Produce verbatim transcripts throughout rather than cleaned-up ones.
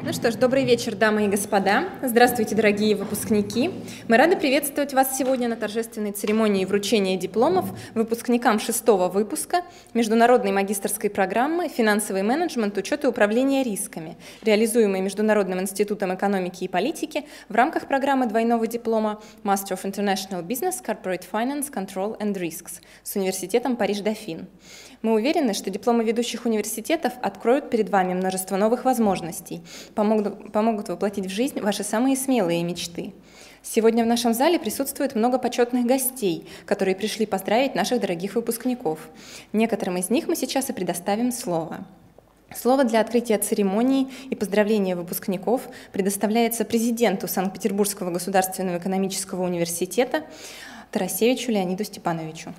Ну что ж, добрый вечер, дамы и господа. Здравствуйте, дорогие выпускники. Мы рады приветствовать вас сегодня на торжественной церемонии вручения дипломов выпускникам шестого выпуска Международной магистерской программы «Финансовый менеджмент, учет и управление рисками», реализуемой Международным институтом экономики и политики в рамках программы двойного диплома Master of International Business, Corporate Finance, Control and Risks с университетом Париж-Дофин. Мы уверены, что дипломы ведущих университетов откроют перед вами множество новых возможностей, помогут, помогут воплотить в жизнь ваши самые смелые мечты. Сегодня в нашем зале присутствует много почетных гостей, которые пришли поздравить наших дорогих выпускников. Некоторым из них мы сейчас и предоставим слово. Слово для открытия церемонии и поздравления выпускников предоставляется президенту Санкт-Петербургского государственного экономического университета Тарасевичу Леониду Степановичу.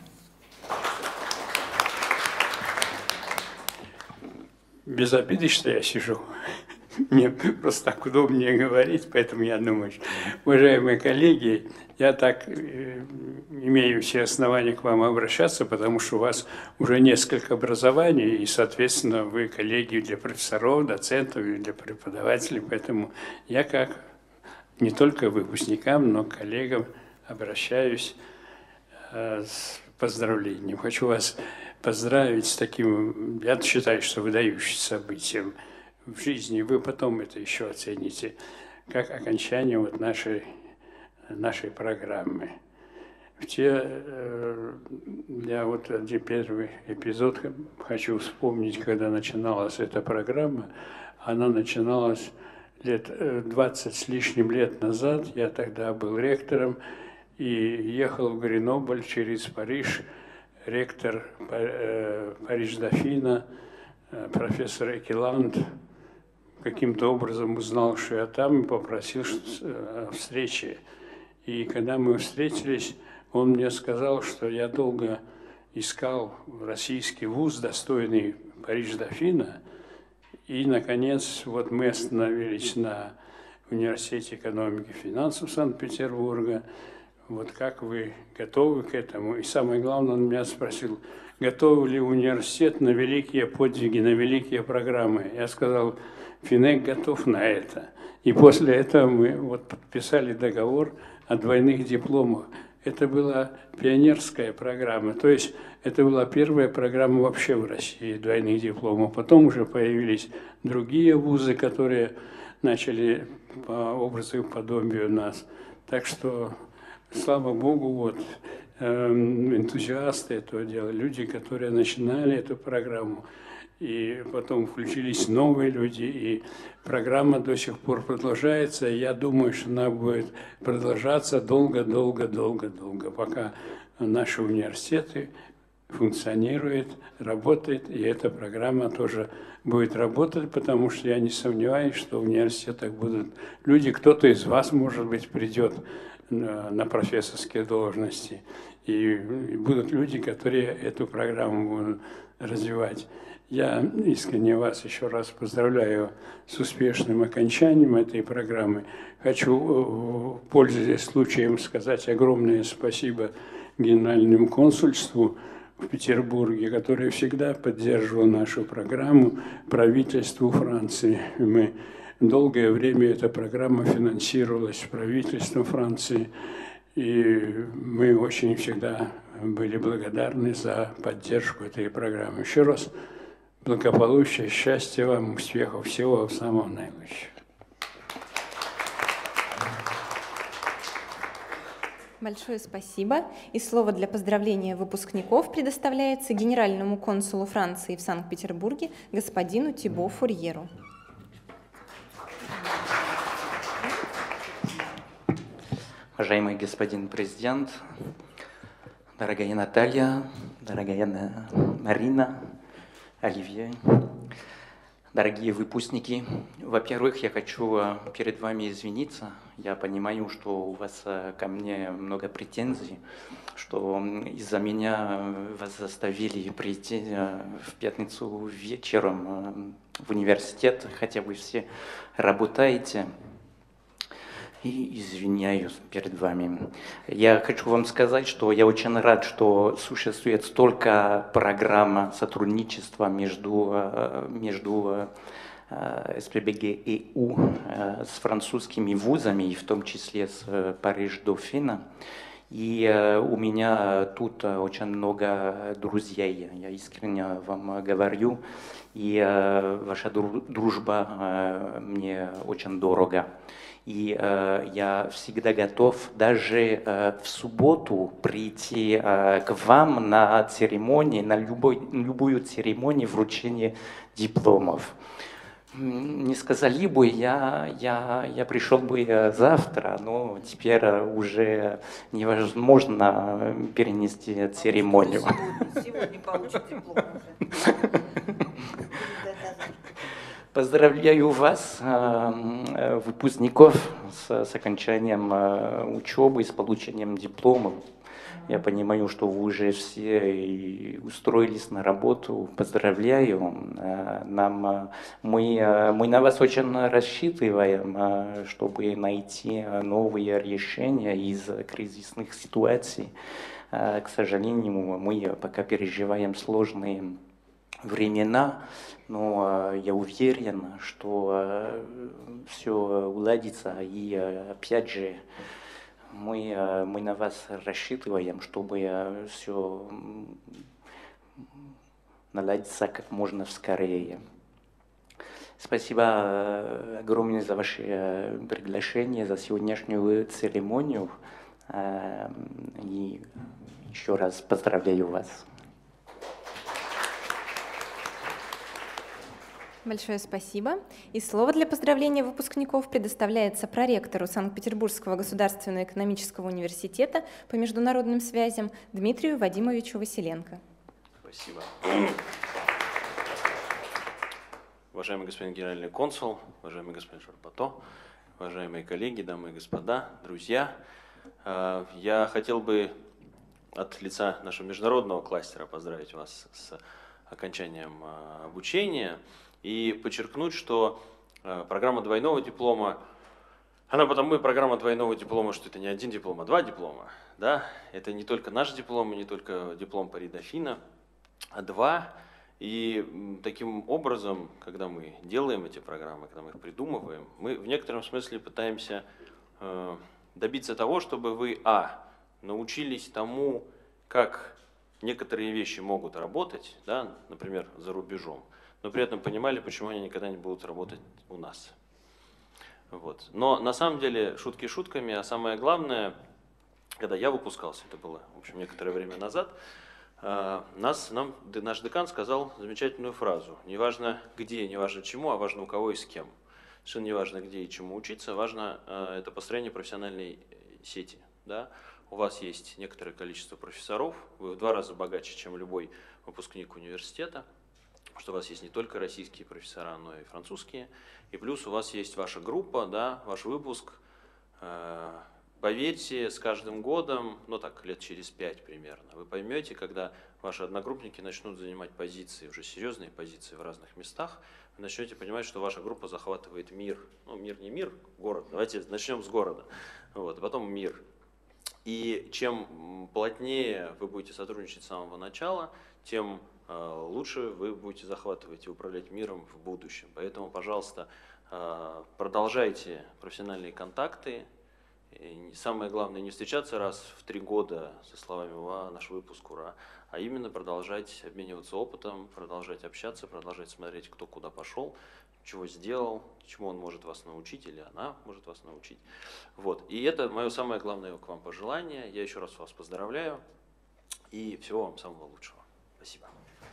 Без обиды, что я сижу. Мне просто так удобнее говорить, поэтому я думаю, что, уважаемые коллеги, я так э, имею все основания к вам обращаться, потому что у вас уже несколько образований, и, соответственно, вы коллеги для профессоров, доцентов и для преподавателей, поэтому я как не только выпускникам, но к коллегам обращаюсь э, с поздравлением. Хочу вас поздравить с таким, я считаю, что выдающимся событием в жизни. Вы потом это еще оцените, как окончание вот нашей, нашей программы. В те, я вот один первый эпизод хочу вспомнить, когда начиналась эта программа. Она начиналась лет двадцать с лишним лет назад. Я тогда был ректором и ехал в Гренобль через Париж. Ректор Париж-Дофина, профессор Экеланд, каким-то образом узнал, что я там, и попросил о встрече. И когда мы встретились, он мне сказал, что я долго искал российский вуз, достойный Париж-Дофина, и, наконец, вот мы остановились на Университете экономики и финансов Санкт-Петербурга. Вот как вы готовы к этому? И самое главное, он меня спросил, готов ли университет на великие подвиги, на великие программы. Я сказал, Финек готов на это. И после этого мы вот подписали договор о двойных дипломах. Это была пионерская программа, то есть это была первая программа вообще в России двойных дипломов. Потом уже появились другие вузы, которые начали по образу и подобию нас. Так что слава Богу, вот, энтузиасты этого дела, люди, которые начинали эту программу, и потом включились новые люди, и программа до сих пор продолжается, и я думаю, что она будет продолжаться долго-долго-долго-долго, пока наши университеты функционируют, работают, и эта программа тоже будет работать, потому что я не сомневаюсь, что в университетах будут люди, кто-то из вас, может быть, придет на профессорские должности, и будут люди, которые эту программу будут развивать. Я искренне вас еще раз поздравляю с успешным окончанием этой программы. Хочу, пользуясь случаем, сказать огромное спасибо Генеральному консульству в Петербурге, который всегда поддерживал нашу программу, правительству Франции. Мы долгое время эта программа финансировалась правительством Франции, и мы очень всегда были благодарны за поддержку этой программы. Еще раз благополучия, счастья вам, успехов, всего самого наилучшего. Большое спасибо. И слово для поздравления выпускников предоставляется генеральному консулу Франции в Санкт-Петербурге господину Тибо Фурьеру. Уважаемый господин президент, дорогая Наталья, дорогая Марина, Оливье, дорогие выпускники, во-первых, я хочу перед вами извиниться. Я понимаю, что у вас ко мне много претензий, что из-за меня вас заставили прийти в пятницу вечером в университет, хотя вы все работаете. И извиняюсь перед вами. Я хочу вам сказать, что я очень рад, что существует столько программ сотрудничества между, между эс пэ бэ гэ и у с французскими вузами, и в том числе с Париж-Дофина. И у меня тут очень много друзей, я искренне вам говорю, и ваша дружба мне очень дорога. И э, я всегда готов даже э, в субботу прийти э, к вам на церемонии, на любой, любую церемонию вручения дипломов. Не сказали бы, я, я, я пришел бы завтра, но теперь уже невозможно перенести церемонию. Сегодня, сегодня получит диплом уже. Поздравляю вас, выпускников, с, с окончанием учебы, с получением дипломов. Я понимаю, что вы уже все устроились на работу. Поздравляю. Нам, мы, мы на вас очень рассчитываем, чтобы найти новые решения из кризисных ситуаций. К сожалению, мы пока переживаем сложные времена, но я уверен, что все уладится, и опять же мы, мы на вас рассчитываем, чтобы все наладится как можно скорее. Спасибо огромное за ваше приглашение, за сегодняшнюю церемонию, и еще раз поздравляю вас. Большое спасибо. И слово для поздравления выпускников предоставляется проректору Санкт-Петербургского государственного экономического университета по международным связям Дмитрию Вадимовичу Василенко. Спасибо. Уважаемый господин генеральный консул, уважаемый господин Шарпато, уважаемые коллеги, дамы и господа, друзья, я хотел бы от лица нашего международного кластера поздравить вас с окончанием обучения и подчеркнуть, что программа двойного диплома, она потому и программа двойного диплома, что это не один диплом, а два диплома. Да? Это не только наш диплом, и не только диплом Париж-Дофина, а два. И таким образом, когда мы делаем эти программы, когда мы их придумываем, мы в некотором смысле пытаемся добиться того, чтобы вы, а, научились тому, как некоторые вещи могут работать, да, например, за рубежом, но при этом понимали, почему они никогда не будут работать у нас. Вот. Но на самом деле, шутки шутками, а самое главное, когда я выпускался, это было, в общем, некоторое время назад, нас, нам, наш декан сказал замечательную фразу: не важно где, не важно чему, а важно у кого и с кем. Совершенно не важно где и чему учиться, важно это построение профессиональной сети. Да? У вас есть некоторое количество профессоров, вы в два раза богаче, чем любой выпускник университета, что у вас есть не только российские профессора, но и французские, и плюс у вас есть ваша группа, да, ваш выпуск. Поверьте, с каждым годом, ну так, лет через пять примерно, вы поймете, когда ваши одногруппники начнут занимать позиции, уже серьезные позиции в разных местах, вы начнете понимать, что ваша группа захватывает мир. Ну, мир не мир, город. Давайте начнем с города, вот, а потом мир. И чем плотнее вы будете сотрудничать с самого начала, тем э, лучше вы будете захватывать и управлять миром в будущем. Поэтому, пожалуйста, э, продолжайте профессиональные контакты. И самое главное, не встречаться раз в три года со словами «Ура, наш выпуск, ура», а именно продолжать обмениваться опытом, продолжать общаться, продолжать смотреть, кто куда пошел, чего сделал, чему он может вас научить или она может вас научить. Вот. И это мое самое главное к вам пожелание. Я еще раз вас поздравляю и всего вам самого лучшего. Спасибо.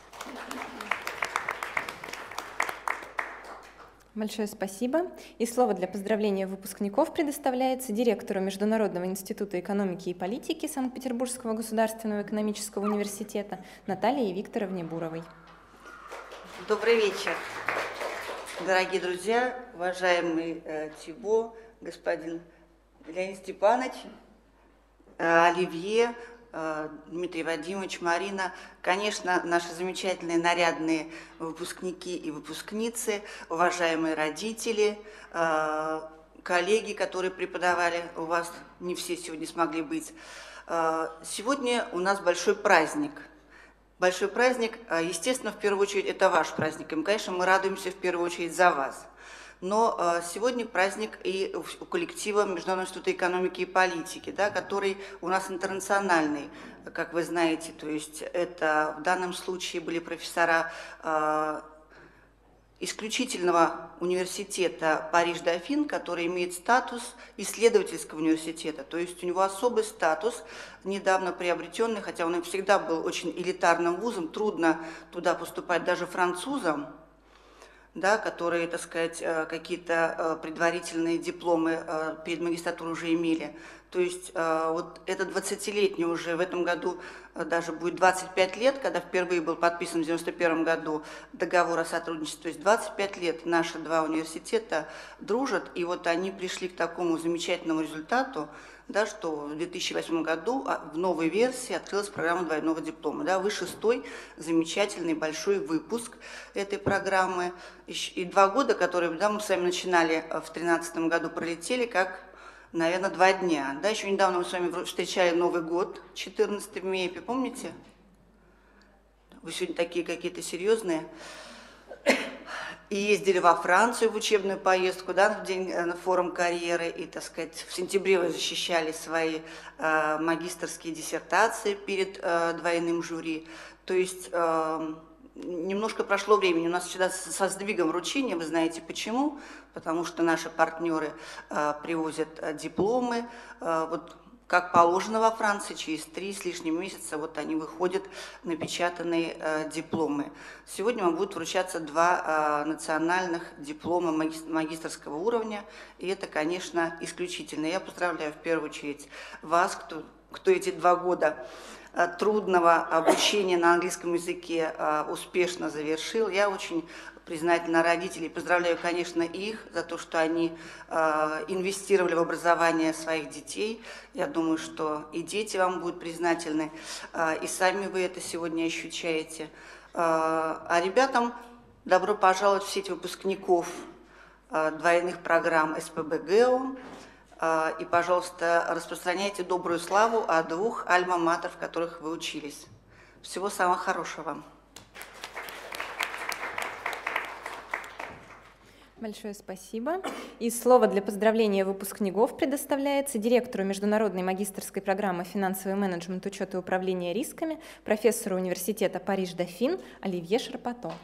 Большое спасибо. И слово для поздравления выпускников предоставляется директору Международного института экономики и политики Санкт-Петербургского государственного экономического университета Наталье Викторовне Буровой. Добрый вечер, дорогие друзья, уважаемый э, Тибо, господин Леонид Степанович, э, Оливье, Дмитрий Вадимович, Марина, конечно, наши замечательные нарядные выпускники и выпускницы, уважаемые родители, коллеги, которые преподавали у вас, не все сегодня смогли быть. Сегодня у нас большой праздник. большой праздник. Естественно, в первую очередь, это ваш праздник. И, конечно, мы радуемся в первую очередь за вас. Но сегодня праздник и у коллектива Международного института экономики и политики, да, который у нас интернациональный, как вы знаете. То есть это в данном случае были профессора исключительного университета Париж-Дофин, который имеет статус исследовательского университета. То есть у него особый статус, недавно приобретенный, хотя он и всегда был очень элитарным вузом, трудно туда поступать даже французам, да, которые, так сказать, какие-то предварительные дипломы перед магистратурой уже имели. То есть вот это двадцатилетний уже в этом году даже будет двадцать пять лет, когда впервые был подписан в девяносто первом году договор о сотрудничестве. То есть двадцать пять лет наши два университета дружат, и вот они пришли к такому замечательному результату, да, что в две тысячи восьмом году в новой версии открылась программа двойного диплома. Да, вы шестой замечательный большой выпуск этой программы. И два года, которые, да, мы с вами начинали в две тысячи тринадцатом году, пролетели как, наверное, два дня. Да, еще недавно мы с вами встречали Новый год, четырнадцатого мая, помните? Вы сегодня такие какие-то серьезные. И ездили во Францию в учебную поездку, да, в день на форум карьеры, и, так сказать, в сентябре вы защищали свои э, магистерские диссертации перед э, двойным жюри. То есть э, немножко прошло времени, у нас всегда со сдвигом вручения, вы знаете почему, потому что наши партнеры э, привозят э, дипломы, э, вот, как положено во Франции, через три с лишним месяца вот они выходят напечатанные э, дипломы. Сегодня вам будут вручаться два э, национальных диплома маги магистерского уровня, и это, конечно, исключительно. Я поздравляю в первую очередь вас, кто, кто эти два года э, трудного обучения на английском языке э, успешно завершил. Я очень признательна родителей, поздравляю, конечно, их за то, что они э, инвестировали в образование своих детей. Я думаю, что и дети вам будут признательны, э, и сами вы это сегодня ощущаете. Э, а ребятам добро пожаловать в сеть выпускников э, двойных программ эс пэ бэ гэ о. Э, и, пожалуйста, распространяйте добрую славу о двух альма-матер, в которых вы учились. Всего самого хорошего вам. Большое спасибо. И слово для поздравления выпускников предоставляется директору международной магистерской программы «Финансовый менеджмент, учет и управление рисками», профессору университета Париж-Дофин Оливье Шарпато.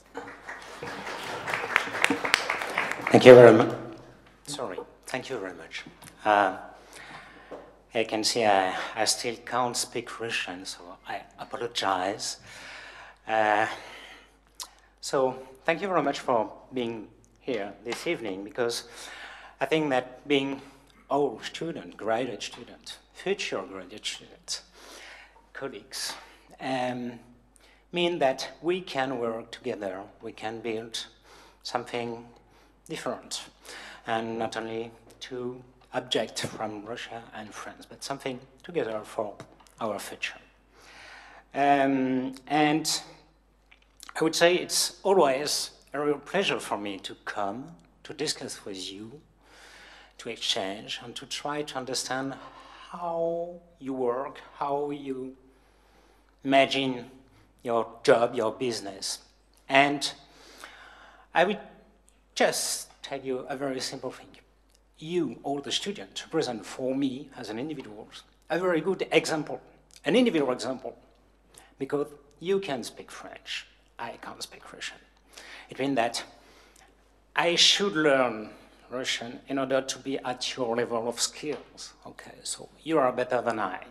Thank you very much. Sorry, thank you very much. Uh, I can see I, I still can't speak Russian, so I apologize. Uh, so thank you very much for being here this evening, because I think that being old student, graduate student, future graduate student, colleagues, um, mean that we can work together, we can build something different, and not only to object from Russia and France, but something together for our future. Um, and I would say it's always a real pleasure for me to come, to discuss with you, to exchange, and to try to understand how you work, how you imagine your job, your business. And I will just tell you a very simple thing. You, all the students, represent for me as an individual a very good example, an individual example, because you can speak French, I can't speak Russian. It means that I should learn Russian in order to be at your level of skills. Okay, so you are better than I.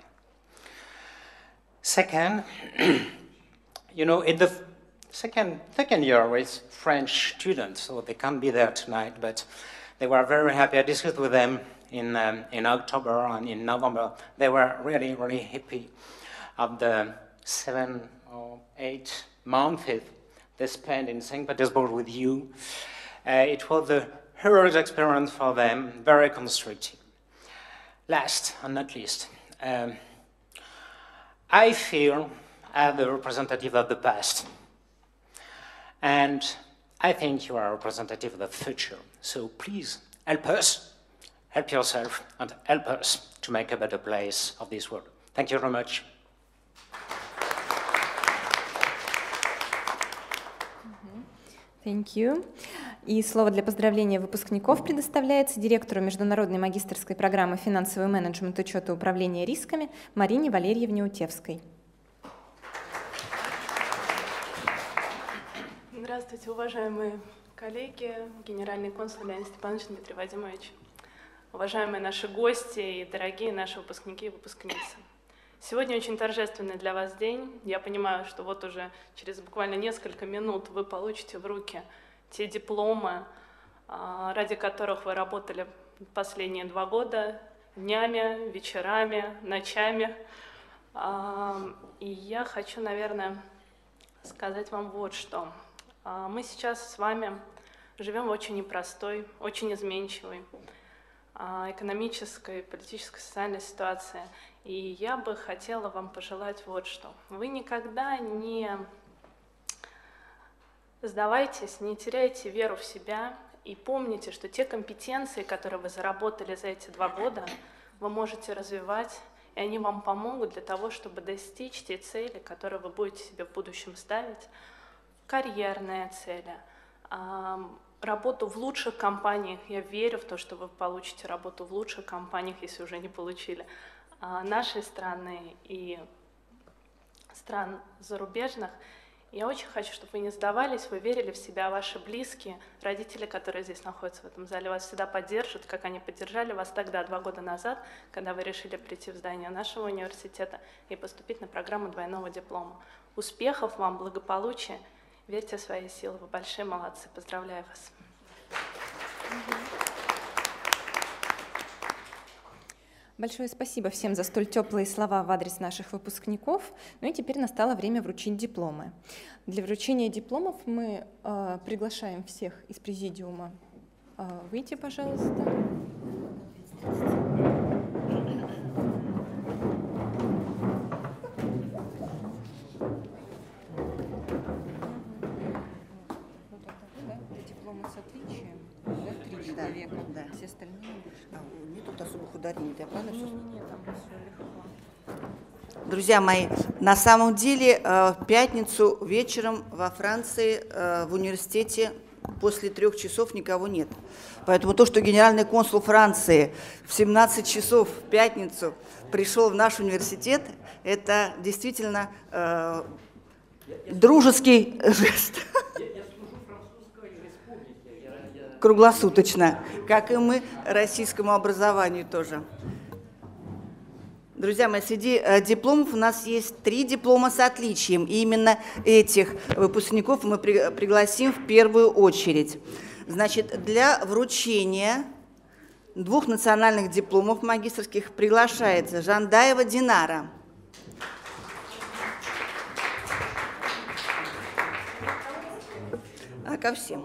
Second, you know, in the second, second year with French students, so they can't be there tonight, but they were very happy. I discussed with them in, um, in October and in November. They were really, really happy of the seven or eight months they spent in Saint Petersburg with you. Uh, it was a heroic experience for them, very constructive. Last and not least, um, I feel as the representative of the past, and I think you are a representative of the future. So please help us, help yourself, and help us to make a better place of this world. Thank you very much. Thank you. И слово для поздравления выпускников предоставляется директору Международной магистерской программы «Финансовый менеджмент, учета и управления рисками» Марине Валерьевне Утевской. Здравствуйте, уважаемые коллеги, генеральный консул Леонид Степанович, Дмитрий Вадимович, уважаемые наши гости и дорогие наши выпускники и выпускницы. Сегодня очень торжественный для вас день. Я понимаю, что вот уже через буквально несколько минут вы получите в руки те дипломы, ради которых вы работали последние два года, днями, вечерами, ночами. И я хочу, наверное, сказать вам вот что. Мы сейчас с вами живем в очень непростой, очень изменчивой экономической, политической, социальной ситуации. И я бы хотела вам пожелать вот что. Вы никогда не сдавайтесь, не теряйте веру в себя и помните, что те компетенции, которые вы заработали за эти два года, вы можете развивать, и они вам помогут для того, чтобы достичь те цели, которые вы будете себе в будущем ставить. Карьерные цели, работу в лучших компаниях. Я верю в то, что вы получите работу в лучших компаниях, если уже не получили, нашей страны и стран зарубежных. Я очень хочу, чтобы вы не сдавались, вы верили в себя, ваши близкие, родители, которые здесь находятся в этом зале, вас всегда поддержат, как они поддержали вас тогда, два года назад, когда вы решили прийти в здание нашего университета и поступить на программу двойного диплома. Успехов вам, благополучия. Верьте в свои силы, вы большие молодцы. Поздравляю вас. Большое спасибо всем за столь теплые слова в адрес наших выпускников. Ну и теперь настало время вручить дипломы. Для вручения дипломов мы э, приглашаем всех из президиума э, выйти, пожалуйста. Да. Все остальные а, нет тут особых ударений, я правильно все? Нет, там все легко. Друзья мои, на самом деле в пятницу вечером во Франции в университете после трех часов никого нет. Поэтому то, что генеральный консул Франции в семнадцать часов в пятницу пришел в наш университет, это действительно э, дружеский жест. Круглосуточно, как и мы российскому образованию тоже. Друзья мои, среди дипломов у нас есть три диплома с отличием. И именно этих выпускников мы при, пригласим в первую очередь. Значит, для вручения двух национальных дипломов магистерских приглашается Жандаева Динара. А ко всем.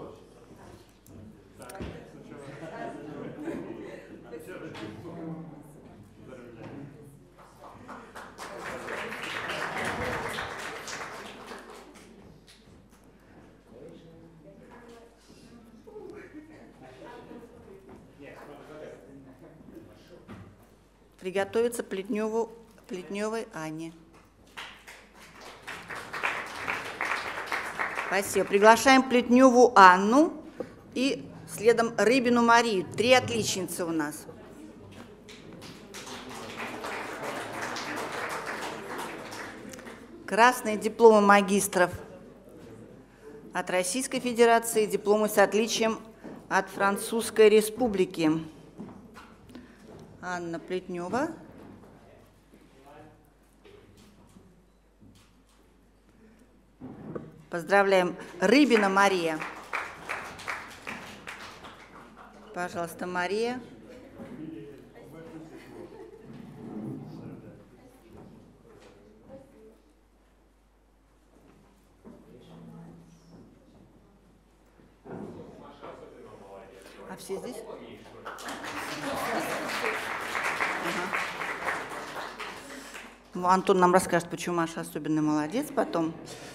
Приготовиться Плетневу, Плетневой Анне. Спасибо. Приглашаем Плетневу Анну и следом Рыбину Марию. Три отличницы у нас. Красные дипломы магистров от Российской Федерации, дипломы с отличием от Французской Республики. Анна Плетнева. Поздравляем. Рыбина Мария. Пожалуйста, Мария. А все здесь? Ага. Антон нам расскажет, почему Маша особенно молодец потом.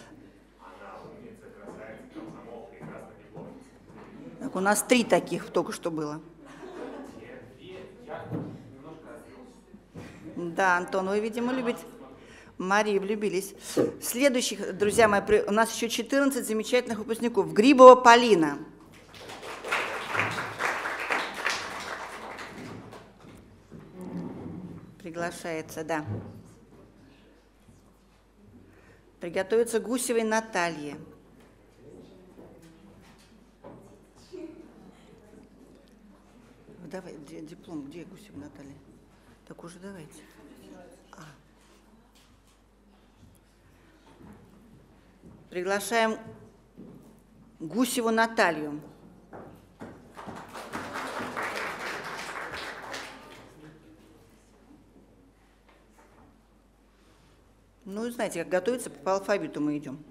Так, у нас три таких только что было. Да, Антон, вы, видимо, любите. Мария, влюбились. Следующих, друзья мои, у нас еще четырнадцать замечательных выпускников. Грибова Полина. Приглашается, да. Приготовиться Гусевой Наталье. Давай, где диплом, где Гусева Наталья? Так уже давайте. А. Приглашаем Гусеву Наталью. Ну, знаете, как готовиться, по алфавиту мы идем.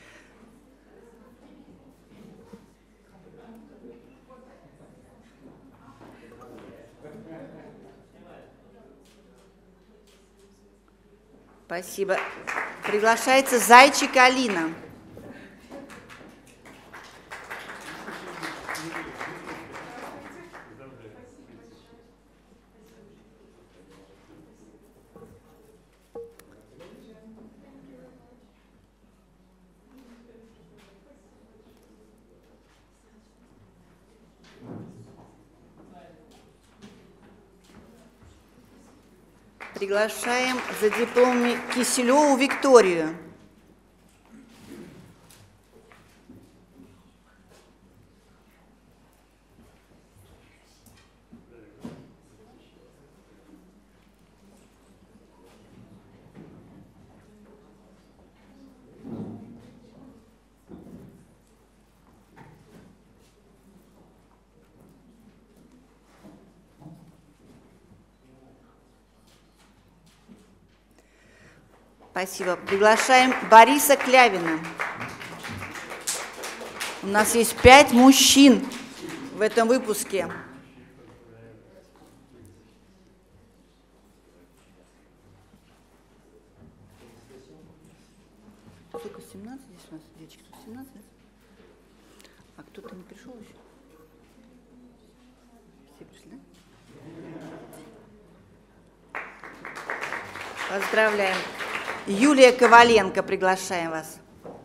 Спасибо. Приглашается Зайчик Алина. Приглашаем за дипломами Киселеву Викторию. Спасибо. Приглашаем Бориса Клявина. У нас есть пять мужчин в этом выпуске. Сколько, семнадцать здесь у нас девочек? семнадцать? А кто-то не пришел еще? Все пришли, да? Поздравляем. Юлия Коваленко, приглашаем вас.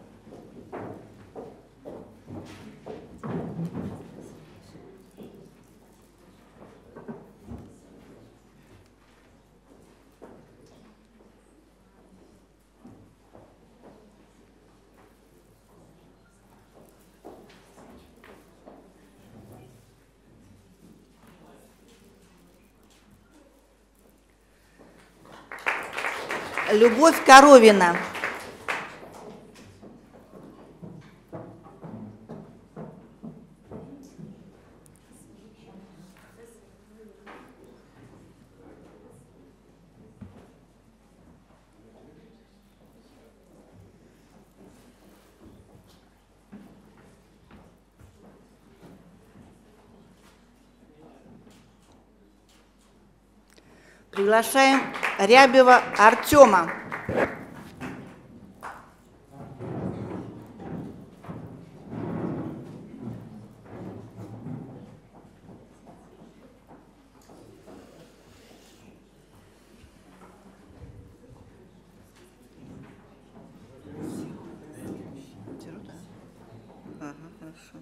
Любовь Коровина. Приглашаем Рябева Артема. Ага, хорошо.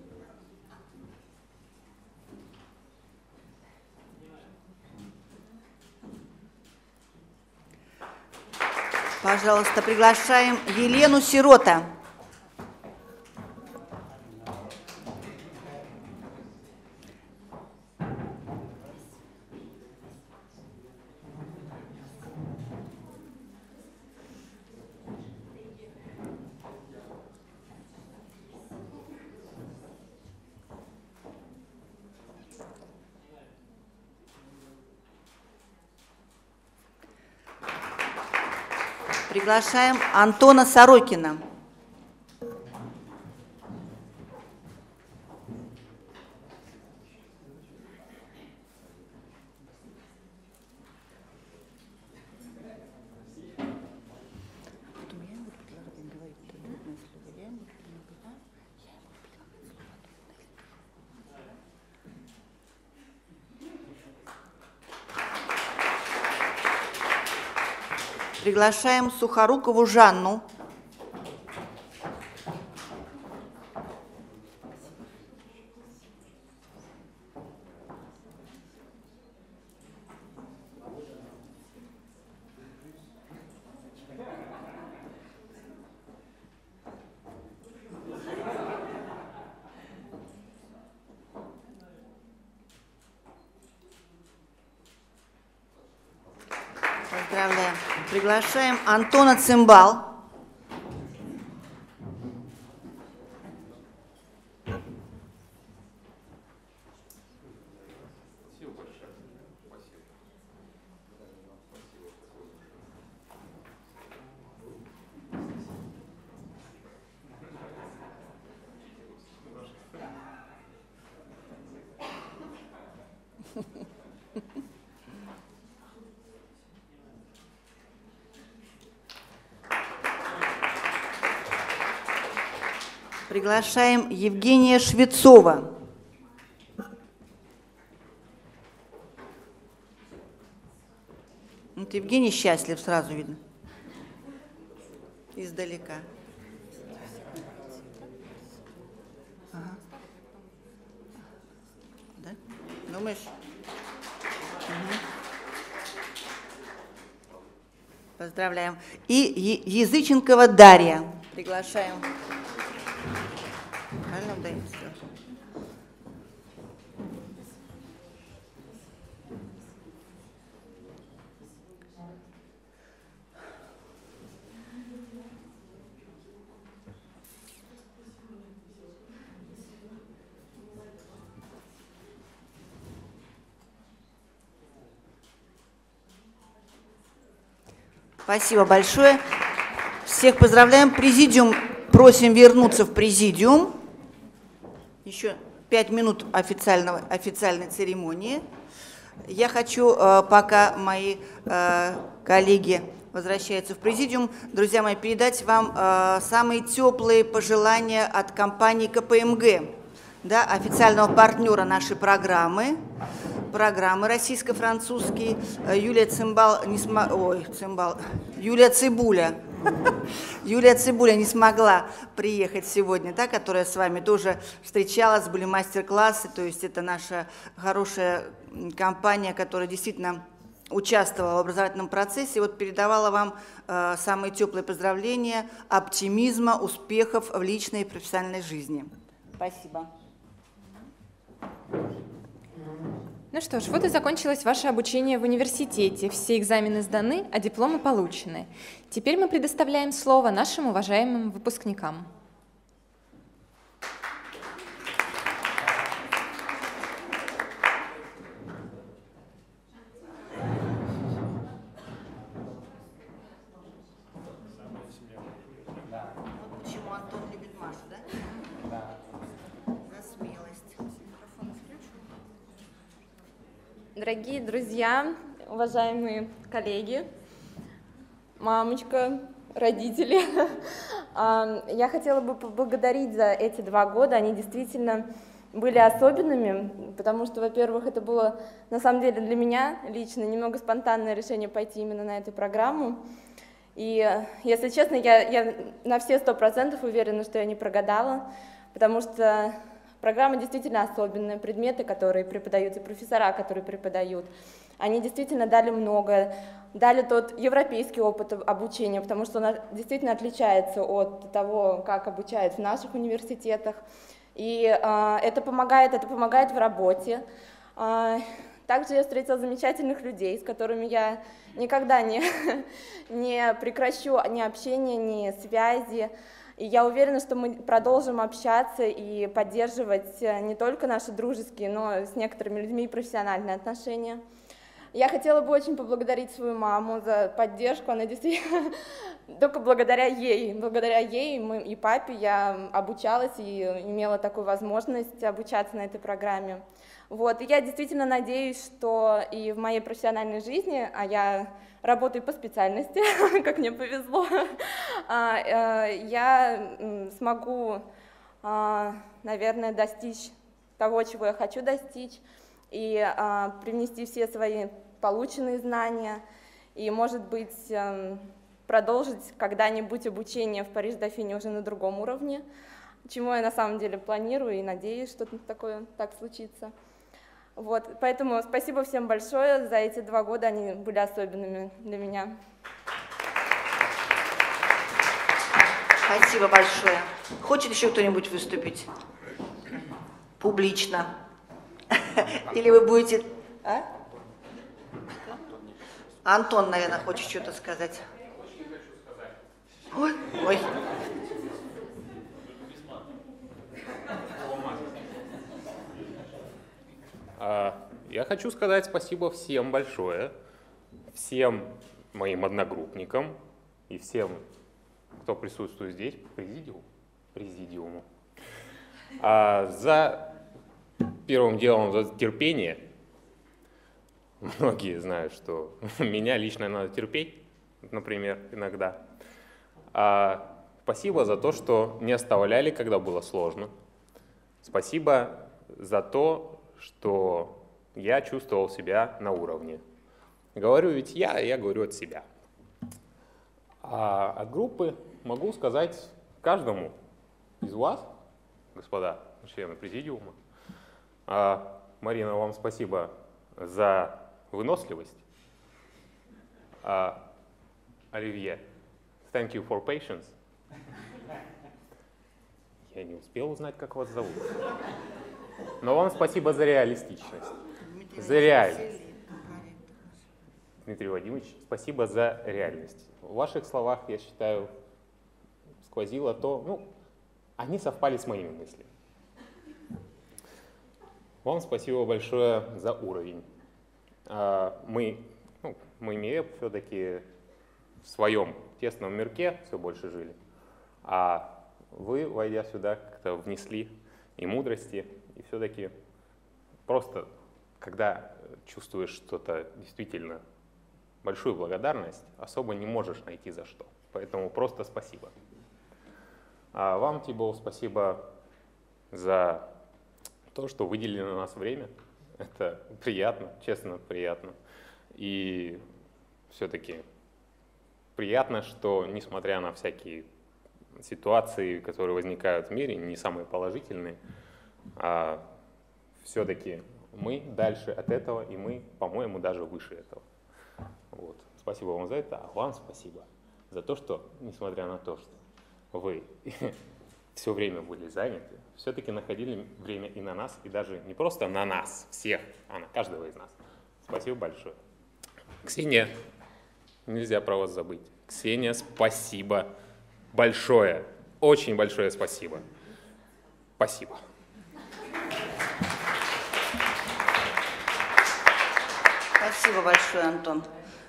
Пожалуйста, приглашаем Елену Сирота. Приглашаем Антона Сорокина. Приглашаем Сухорукову Жанну. Поздравляем. Приглашаем Антона Цимбал. Приглашаем Евгения Швецова. Вот Евгений счастлив, сразу видно. Издалека. Ага. Да? Думаешь? Угу. Поздравляем. И Языченкова Дарья. Приглашаем. Правильно удаётся? Спасибо большое. Всех поздравляем. Президиум просим вернуться в президиум. Еще пять минут официального, официальной церемонии. Я хочу, пока мои коллеги возвращаются в президиум, друзья мои, передать вам самые теплые пожелания от компании ка пэ эм гэ, да, официального партнера нашей программы, программы российско-французские. Юлия Цимбал, не см... Ой, Цимбал, Юлия Цибуля. Юлия Цибуля не смогла приехать сегодня, да, которая с вами тоже встречалась, были мастер-классы, то есть это наша хорошая компания, которая действительно участвовала в образовательном процессе, вот передавала вам э, самые теплые поздравления, оптимизма, успехов в личной и профессиональной жизни. Спасибо. Ну что ж, вот и закончилось ваше обучение в университете. Все экзамены сданы, а дипломы получены. Теперь мы предоставляем слово нашим уважаемым выпускникам. Почему Антон любит Машу, да? Да. За смелость. Дорогие друзья, уважаемые коллеги, мамочка, родители, я хотела бы поблагодарить за эти два года. Они действительно были особенными, потому что, во-первых, это было на самом деле для меня лично немного спонтанное решение пойти именно на эту программу. И, если честно, я, я на все сто процентов уверена, что я не прогадала, потому что программа действительно особенная, предметы, которые преподают, и профессора, которые преподают, они действительно дали много, дали тот европейский опыт обучения, потому что он действительно отличается от того, как обучают в наших университетах, и э, это помогает, это помогает в работе. Э, также я встретила замечательных людей, с которыми я никогда не, не прекращу ни общения, ни связи. И я уверена, что мы продолжим общаться и поддерживать не только наши дружеские, но и с некоторыми людьми и профессиональные отношения. Я хотела бы очень поблагодарить свою маму за поддержку. Она действительно, только благодаря ей, благодаря ей и папе я обучалась и имела такую возможность обучаться на этой программе. Вот. И я действительно надеюсь, что и в моей профессиональной жизни, а я работаю по специальности, как мне повезло, я смогу, наверное, достичь того, чего я хочу достичь, и привнести все свои полученные знания, и, может быть, продолжить когда-нибудь обучение в Париж-Дофине уже на другом уровне, чему я на самом деле планирую и надеюсь, что такое так случится. Вот, поэтому спасибо всем большое за эти два года, они были особенными для меня. Спасибо большое. Хочет еще кто-нибудь выступить? Публично. Или вы будете... А? Антон, наверное, хочет что-то сказать. Ой, ой. Я хочу сказать спасибо всем большое, всем моим одногруппникам и всем, кто присутствует здесь, президиуму, президиуму. А за первым делом за терпение. Многие знают, что меня лично надо терпеть, например, иногда. А спасибо за то, что не оставляли, когда было сложно. Спасибо за то, что я чувствовал себя на уровне. Говорю ведь я, я говорю от себя. А от группы могу сказать каждому из вас, господа члены президиума. А, Марина, вам спасибо за выносливость. А, Оливье, thank you for patience. Я не успел узнать, как вас зовут. Но вам спасибо за реалистичность. За реальность. Дмитрий Вадимович, спасибо за реальность. В ваших словах, я считаю, сквозило то, ну, они совпали с моими мыслями. Вам спасибо большое за уровень. Мы, ну, мы МИЭП все-таки в своем тесном мирке все больше жили, а вы, войдя сюда, как-то внесли и мудрости, и все-таки просто, когда чувствуешь что-то действительно, большую благодарность, особо не можешь найти за что. Поэтому просто спасибо. А вам, Тибо, спасибо за то, что выделили на нас время. Это приятно, честно, приятно. И все-таки приятно, что, несмотря на всякие ситуации, которые возникают в мире, не самые положительные, а все-таки мы дальше от этого, и мы, по-моему, даже выше этого. Вот. Спасибо вам за это, а вам спасибо за то, что, несмотря на то, что вы все время были заняты, все-таки находили время и на нас, и даже не просто на нас всех, а на каждого из нас. Спасибо большое. Ксения, нельзя про вас забыть. Ксения, спасибо большое, очень большое спасибо. Спасибо. Спасибо большое, Антон.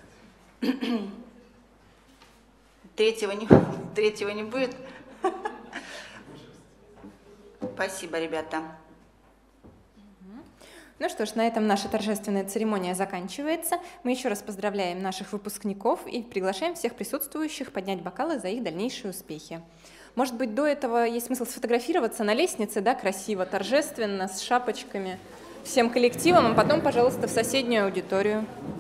Третьего не, третьего не будет? Спасибо, ребята. Ну что ж, на этом наша торжественная церемония заканчивается. Мы еще раз поздравляем наших выпускников и приглашаем всех присутствующих поднять бокалы за их дальнейшие успехи. Может быть, до этого есть смысл сфотографироваться на лестнице, да, красиво, торжественно, с шапочками, всем коллективом, а потом, пожалуйста, в соседнюю аудиторию.